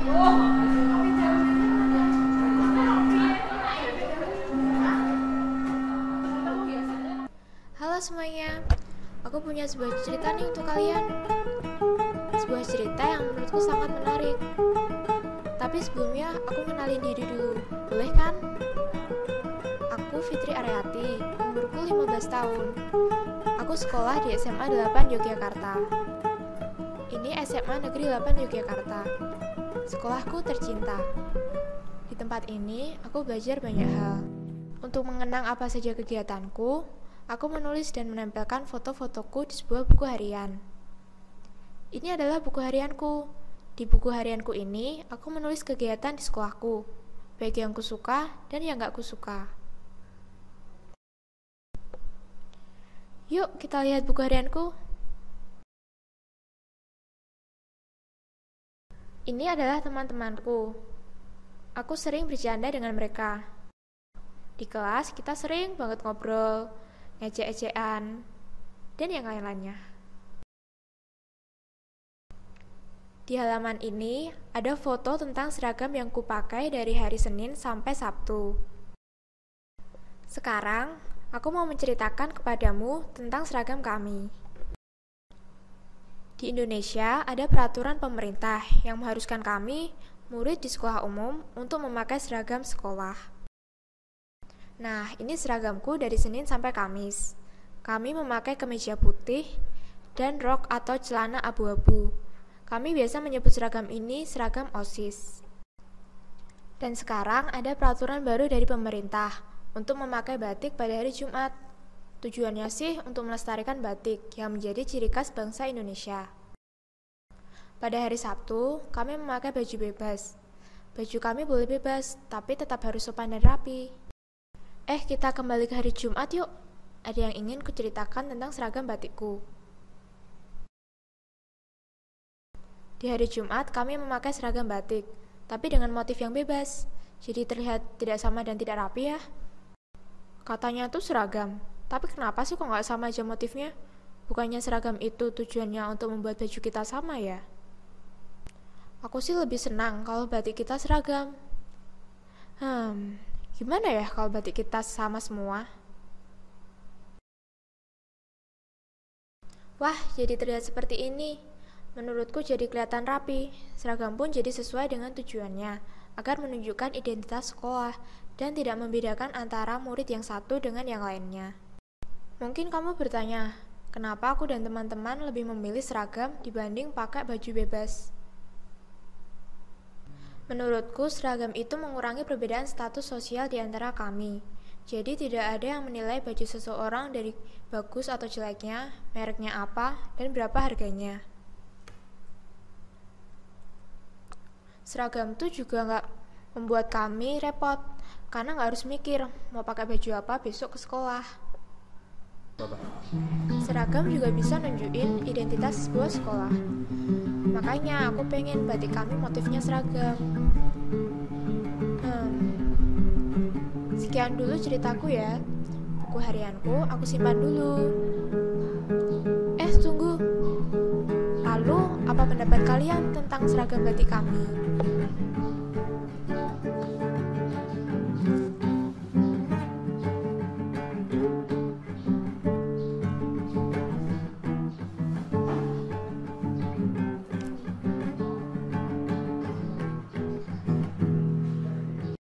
Halo semuanya, aku punya sebuah cerita nih untuk kalian. Sebuah cerita yang menurutku sangat menarik. Tapi sebelumnya aku kenalin diri dulu, boleh kan? Aku Fitri Aryati, umurku 15 tahun. Aku sekolah di SMA 8 Yogyakarta. Ini SMA Negeri 8 Yogyakarta. Sekolahku tercinta. Di tempat ini, aku belajar banyak hal. Untuk mengenang apa saja kegiatanku, aku menulis dan menempelkan foto-fotoku di sebuah buku harian. Ini adalah buku harianku. Di buku harianku ini, aku menulis kegiatan di sekolahku, baik yang kusuka dan yang gak kusuka. Yuk, kita lihat buku harianku. Ini adalah teman-temanku. Aku sering bercanda dengan mereka. Di kelas, kita sering banget ngobrol, ngecek-ecekan, dan yang lain-lainnya. Di halaman ini ada foto tentang seragam yang kupakai dari hari Senin sampai Sabtu. Sekarang, aku mau menceritakan kepadamu tentang seragam kami. Di Indonesia ada peraturan pemerintah yang mengharuskan kami, murid di sekolah umum, untuk memakai seragam sekolah. Nah, ini seragamku dari Senin sampai Kamis. Kami memakai kemeja putih dan rok atau celana abu-abu. Kami biasa menyebut seragam ini seragam OSIS. Dan sekarang ada peraturan baru dari pemerintah untuk memakai batik pada hari Jumat. Tujuannya sih untuk melestarikan batik yang menjadi ciri khas bangsa Indonesia. Pada hari Sabtu, kami memakai baju bebas. Baju kami boleh bebas, tapi tetap harus sopan dan rapi. Kita kembali ke hari Jumat yuk. Ada yang ingin kuceritakan tentang seragam batikku. Di hari Jumat, kami memakai seragam batik, tapi dengan motif yang bebas. Jadi terlihat tidak sama dan tidak rapi ya. Katanya tuh seragam, tapi kenapa sih kok nggak sama aja motifnya? Bukannya seragam itu tujuannya untuk membuat baju kita sama ya? Aku sih lebih senang kalau batik kita seragam. Gimana ya kalau batik kita sama semua? Wah, jadi terlihat seperti ini. Menurutku jadi kelihatan rapi. Seragam pun jadi sesuai dengan tujuannya, agar menunjukkan identitas sekolah dan tidak membedakan antara murid yang satu dengan yang lainnya. Mungkin kamu bertanya, kenapa aku dan teman-teman lebih memilih seragam dibanding pakai baju bebas? Menurutku, seragam itu mengurangi perbedaan status sosial di antara kami. Jadi tidak ada yang menilai baju seseorang dari bagus atau jeleknya, mereknya apa, dan berapa harganya. Seragam itu juga nggak membuat kami repot, karena nggak harus mikir mau pakai baju apa besok ke sekolah. Seragam juga bisa nunjukin identitas sebuah sekolah. Makanya aku pengen batik kami motifnya seragam. Sekian dulu ceritaku ya. Buku harianku aku simpan dulu. Tunggu. Lalu, apa pendapat kalian tentang seragam batik kami?